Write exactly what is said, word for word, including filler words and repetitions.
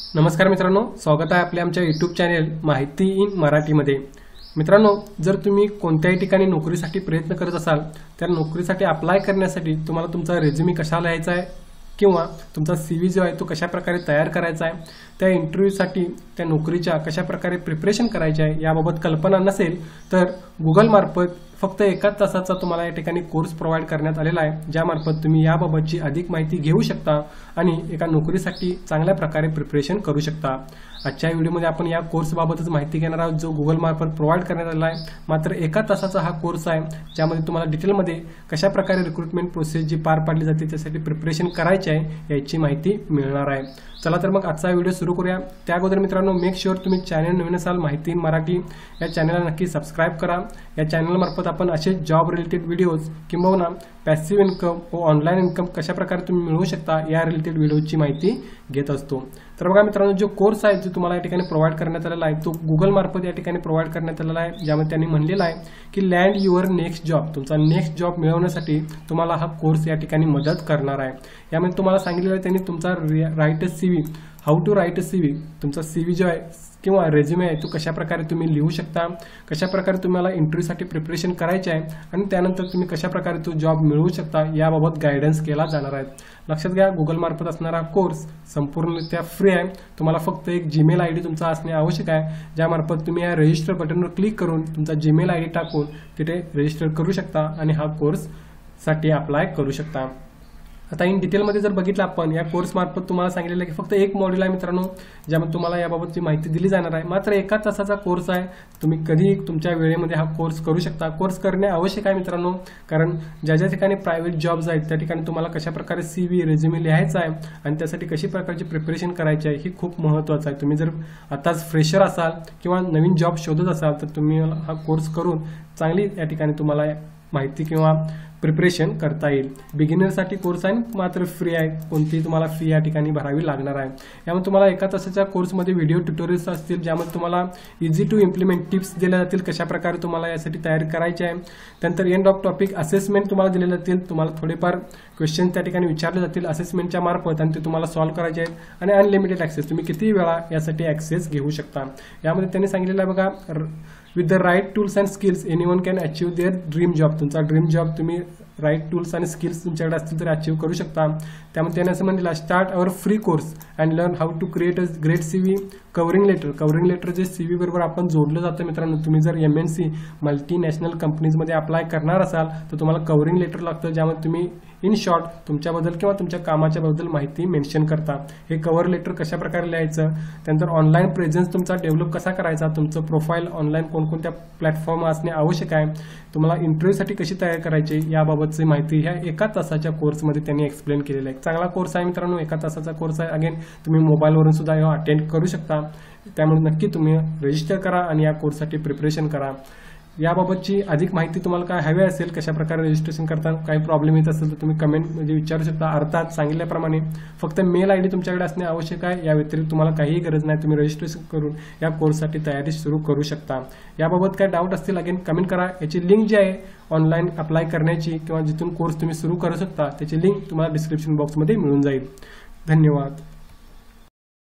नमस्कार मित्रांनो, स्वागत आहे आपल्या आमच्या यूट्यूब चॅनेल माहिती इन मराठीमध्ये। मित्रांनो, जर तुम्ही कोणत्याही ठिकाणी नोकरीसाठी प्रयत्न करत असाल तर नोकरीसाठी अप्लाय करण्यासाठी तुम्हाला तुमचा रेझ्युमे कसा लिहायचा आहे किंवा तुमचा सीव्ही जो आहे तो कशा प्रकारे तयार करायचा आहे, त्या इंटरव्ह्यूसाठी त्या नोकरीच्या कशा प्रकारे प्रिपरेशन करायचे आहे याबाबत कल्पना नसेल तर गुगल मार्फत फक्त एकाच तासाचा तुम्हाला या ठिकाणी कोर्स प्रोव्हाइड करण्यात आलेला आहे, ज्यामार्फत तुम्ही याबाबतची अधिक माहिती घेऊ शकता आणि एका नोकरीसाठी चांगल्या प्रकारे प्रिपरेशन करू शकता। आजच्या व्हिडिओमध्ये आपण या कोर्सबाबतच माहिती घेणार आहोत, जो गुगल मार्फत प्रोव्हाइड करण्यात आलेला आहे। मात्र एका तासाचा हा कोर्स आहे, ज्यामध्ये तुम्हाला डिटेलमध्ये कशा प्रकारे रिक्रुटमेंट प्रोसेस जी पार पाडली जाते त्यासाठी प्रिपरेशन करायची आहे याची माहिती मिळणार आहे। चला तर मग आजचा व्हिडिओ सुरू करूया। त्या अगोदर मित्रांनो, मेक शुअर तुम्ही चॅनल नवीन असाल माहिती इन मराठी या चॅनलला नक्की सबस्क्राइब करा। या चॅनल मार्फत आपण असे जॉब रिलेटेड व्हिडिओज किंवा पॅसिव्ह इन्कम व ऑनलाईन इन्कम कशा प्रकारे तुम्ही मिळवू शकता या रिलेटेड व्हिडिओची माहिती घेत असतो। तर बघा मित्रांनो, जो कोर्स आहे जो तुम्हाला या ठिकाणी प्रोव्हाइड करण्यात आलेला आहे तो गुगल मार्फत या ठिकाणी प्रोव्हाइड करण्यात आलेला आहे, ज्यामध्ये त्यांनी म्हणलेलं आहे की लँड युअर नेक्स्ट जॉब, तुमचा नेक्स्ट जॉब मिळवण्यासाठी तुम्हाला हा कोर्स या ठिकाणी मदत करणार आहे। यामध्ये तुम्हाला सांगितलेलं आहे त्यांनी तुमचा write a CV, how to write a CV, तुमचा सीव्ही जो आहे किंवा रेझ्युमे आहे तो कशा प्रकारे तुम्ही लिहू शकता, कशा प्रकारे तुम्हाला इंटरव्ह्यूसाठी प्रिपरेशन करायचे आहे आणि त्यानंतर तुम्ही कशा प्रकारे तो जॉब मिळवू शकता याबाबत गायडन्स केला जाणार आहे। लक्षात घ्या, गुगल मार्फत असणारा कोर्स संपूर्णरित्या फ्री आहे। तुम्हाला फक्त एक जीमेल आय डी तुमचा असणे आवश्यक आहे, ज्यामार्फत तुम्ही या रजिस्टर बटनवर क्लिक करून तुमचा जीमेल आय डी टाकून तिथे रजिस्टर करू शकता आणि हा कोर्स साठी अप्लाय करू शकता। आता इन डिटेलमध्ये जर बघितलं आपण या कोर्स मार्फत तुम्हाला सांगितलेलं की फक्त एक मॉड्यूल आहे मित्रांनो, ज्यामध्ये तुम्हाला याबाबतची माहिती दिली जाणार आहे। मात्र एका तासाचा कोर्स आहे, तुम्ही कधी तुमच्या वेळेमध्ये हा कोर्स करू शकता। कोर्स करणे आवश्यक आहे मित्रांनो, कारण ज्या ज्या ठिकाणी प्रायव्हेट जॉब्स आहेत त्या ठिकाणी तुम्हाला कशा प्रकारे सीव्ही रेझ्युमे लिहायचा आहे आणि त्यासाठी कशी प्रकारची प्रिपरेशन करायची आहे ही खूप महत्त्वाचं आहे। तुम्ही जर आताच फ्रेशर असाल किंवा नवीन जॉब शोधत असाल तर तुम्ही हा कोर्स करून चांगली या ठिकाणी तुम्हाला माहिती किंवा प्रिपरेशन करता येईल। बिगिनरसाठी कोर्स आहे, मात्र फ्री आहे, कोणतीही तुम्हाला फी या ठिकाणी भरावी लागणार आहे। यामध्ये तुम्हाला एका तासाच्या कोर्समध्ये व्हिडिओ ट्युटोरियल्स असतील, ज्यामध्ये तुम्हाला इझी टू इम्प्लिमेंट टिप्स दिल्या जातील कशा प्रकारे तुम्हाला यासाठी तयारी करायची आहे। त्यानंतर एंड ऑफ टॉपिक असेसमेंट तुम्हाला दिले जातील, तुम्हाला थोडेफार क्वेश्चन त्या ठिकाणी विचारले जातील असेसमेंटच्या मार्फत आणि ते तुम्हाला सॉल्व्ह करायचे आहेत आणि अनलिमिटेड ॲक्सेस, तुम्ही किती वेळा यासाठी ॲक्सेस घेऊ शकता। यामध्ये त्यांनी सांगितलेलं आहे बघा, with the right tools and skills anyone can achieve their dream job, तुमचा ड्रीम जॉब तुम्ही राईट टूल्स आणि स्किल्स तुमच्याकडे असतील तर अचीव्ह करू शकता। त्यामध्ये त्यांनी असं म्हणलेलं, start our free course and learn how to create a great CV covering letter. Covering letter जे सीव्ही बरोबर आपण जोडलं जातं मित्रांनो, तुम्ही जर एम एन सी मल्टीनॅशनल कंपनीजमध्ये अप्लाय करणार असाल तर तुम्हाला कव्हरिंग लेटर लागतं, ज्यामध्ये तुम्ही इन शॉर्ट तुमच्याबद्दल किंवा तुमच्या कामाच्याबद्दल माहिती मेन्शन करता। हे कव्हर लेटर कशा प्रकारे लिहायचं, त्यानंतर ऑनलाईन प्रेझेन्स तुमचा डेव्हलप कसा करायचा, तुमचं प्रोफाईल ऑनलाईन कोणकोणत्या प्लॅटफॉर्म असणे आवश्यक आहे, तुम्हाला इंटरव्ह्यूसाठी कशी तयार करायची याबाबतची माहिती ह्या एका तासाच्या कोर्समध्ये त्यांनी एक्सप्लेन केलेलं आहे। चांगला कोर्स आहे मित्रांनो, एका तासाचा कोर्स आहे। अगेन तुम्ही मोबाईलवरून सुद्धा हा अटेंड करू शकता, त्यामुळे नक्की तुम्ही रजिस्टर करा आणि या कोर्ससाठी प्रिपरेशन करा। याबाबतची अधिक माहिती तुम्हाला काय हवी असेल, कशा प्रकारे रजिस्ट्रेशन करता, काही प्रॉब्लेम येत असेल तर तुम्ही कमेंटमध्ये विचारू शकता। अर्थात सांगितल्याप्रमाणे फक्त मेल आय डी तुमच्याकडे असणे आवश्यक आहे, या व्यतिरिक्त तुम्हाला काहीही गरज नाही, तुम्ही रजिस्ट्रेशन करून या कोर्ससाठी तयारी सुरू करू शकता। याबाबत काय डाऊट असतील अगेन कमेंट करा। याची लिंक जी आहे ऑनलाईन अप्लाय करण्याची किंवा जिथून कोर्स तुम्ही सुरू करू शकता त्याची लिंक तुम्हाला डिस्क्रिप्शन बॉक्समध्ये मिळून जाईल। धन्यवाद।